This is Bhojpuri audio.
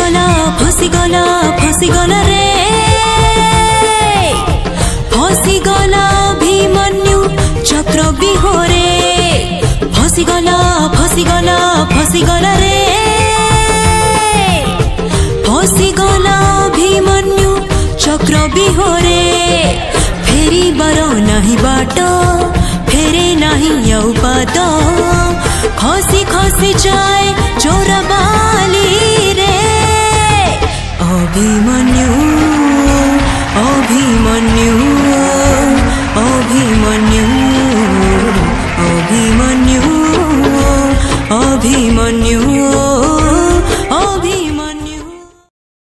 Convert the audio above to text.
फसिगला रे फसिगला अभिमन्यु चक्रव्यूहरे फसिगला रे फसिगला अभिमन्यु चक्रव्यूहरे फेरिबार नाही बाट फेरे नाही औ पाद खसी खसी जाए चोरबाली रे अभिमन्यु